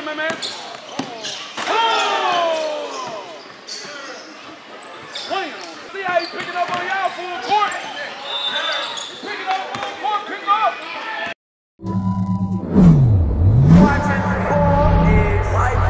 my man. Oh! Swing. See how he picking up on y'all full court? He picking up full court, pick up. Watching ball is life.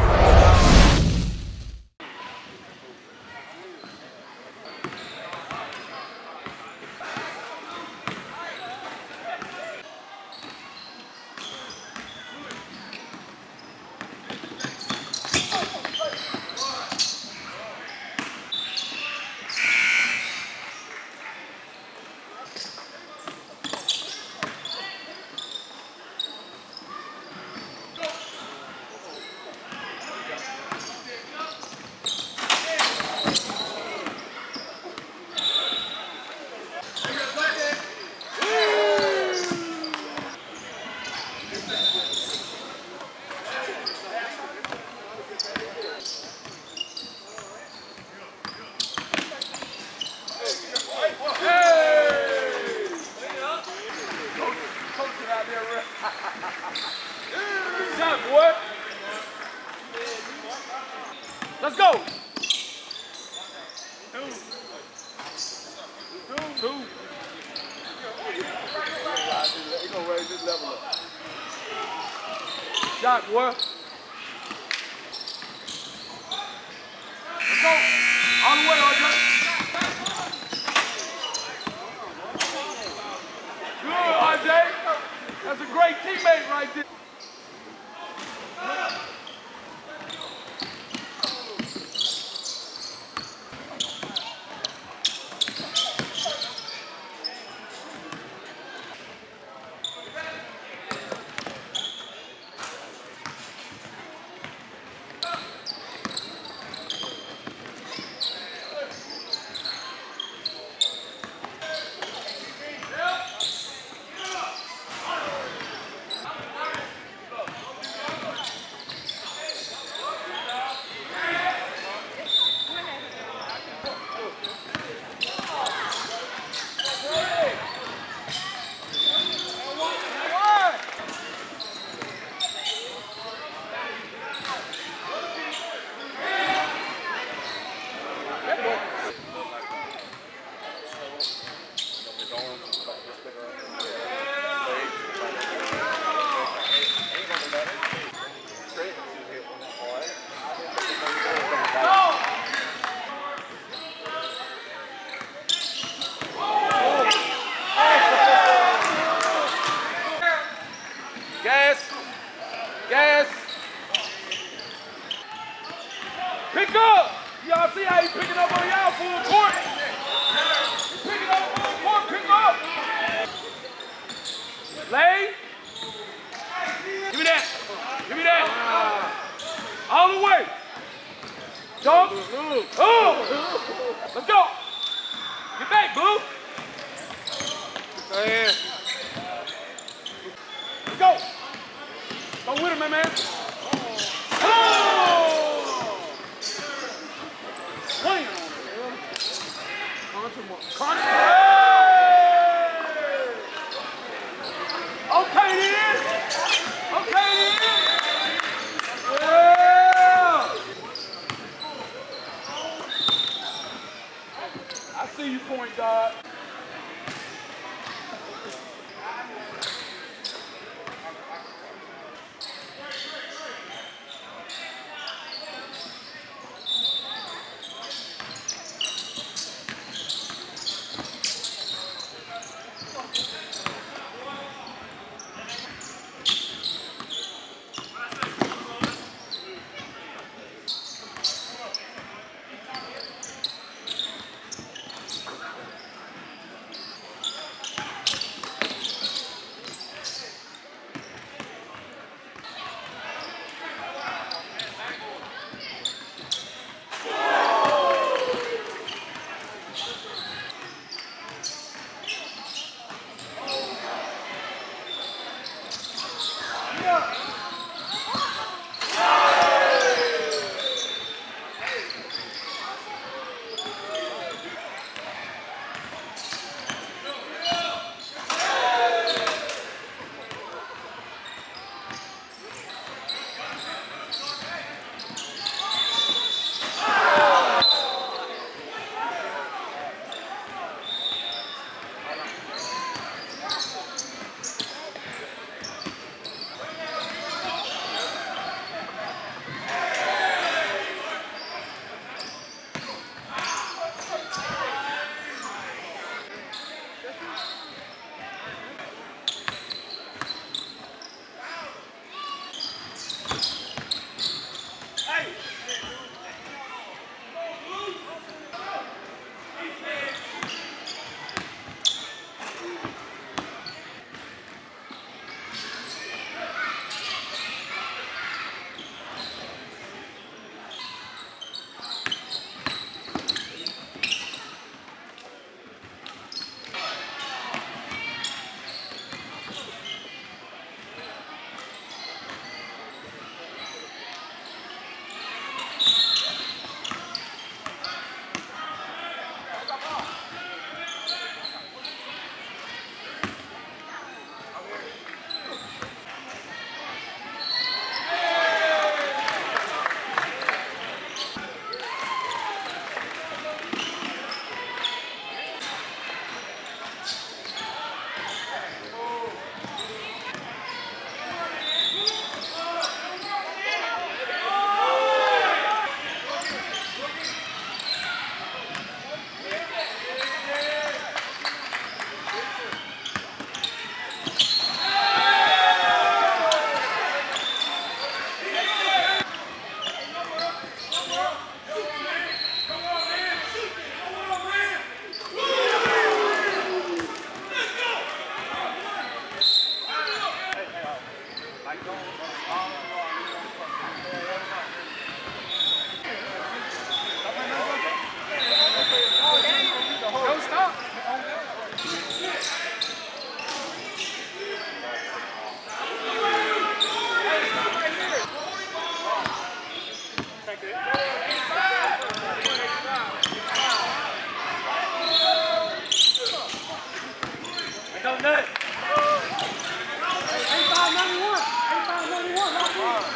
Good shot, boy. Let's go. Two. He's gonna raise this level up. Shot, boy. Let's go. All the way, RJ. Good, RJ. That's a great teammate right there. Gas. Pick up. Y'all see how he picking up on y'all full court? He picking up full court, pick up. Lay. Give me that. All the way. Dog. Oh. Let's go. Get back, Blue. Let's go. Go with him, my man. Oh! Swing. Contra. Okay, then. Yeah. I see you, point guard. Go nuts. 8591. 8591. Lock in.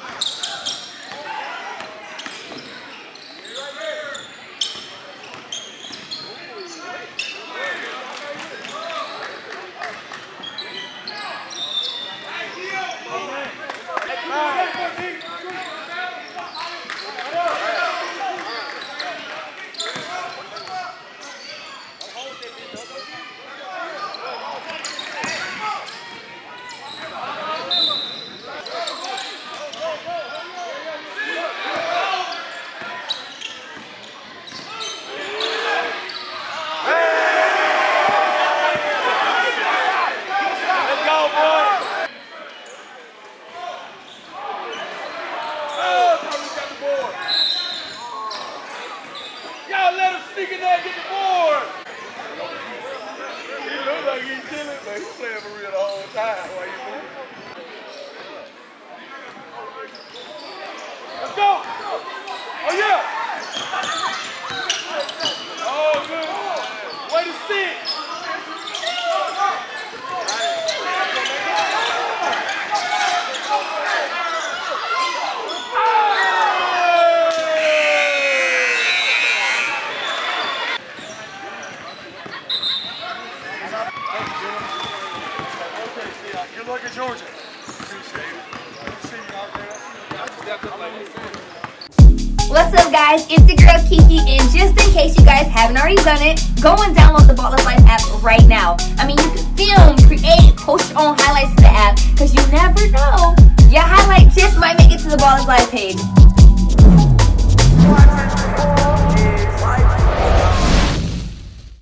Sneak in there and get the board. He looks like he's chilling, but he's playing for real the whole time. Why you moving? Let's go. Oh, yeah. Oh, good. Way to sit. Good luck at Georgia. Appreciate it. Good to see you out there. I just stepped up like this. What's up, guys? It's your girl Kiki, and just in case you guys haven't already done it, go and download the Ballers Life app right now. I mean, you can film, create, post your own highlights to the app, because you never know. Your highlight just might make it to the Ballers Life page.